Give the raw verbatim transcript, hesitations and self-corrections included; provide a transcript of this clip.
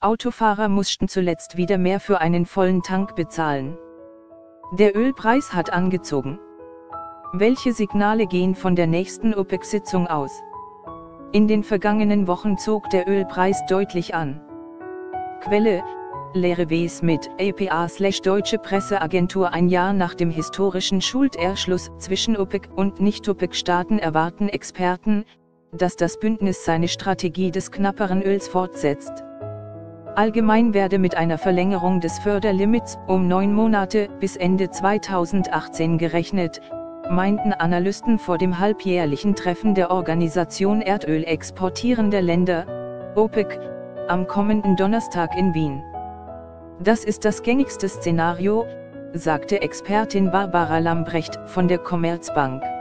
Autofahrer mussten zuletzt wieder mehr für einen vollen Tank bezahlen. Der Ölpreis hat angezogen. Welche Signale gehen von der nächsten OPEC-Sitzung aus? In den vergangenen Wochen zog der Ölpreis deutlich an. Quelle: Lehre W. Smith, A P A/Deutsche Presseagentur. Ein Jahr nach dem historischen Schulterschluss zwischen OPEC und Nicht-OPEC-Staaten erwarten Experten, dass das Bündnis seine Strategie des knapperen Öls fortsetzt. Allgemein werde mit einer Verlängerung des Förderlimits um neun Monate bis Ende zweitausendachtzehn gerechnet, meinten Analysten vor dem halbjährlichen Treffen der Organisation Erdöl exportierender Länder, OPEC, am kommenden Donnerstag in Wien. Das ist das gängigste Szenario, sagte Expertin Barbara Lambrecht von der Commerzbank.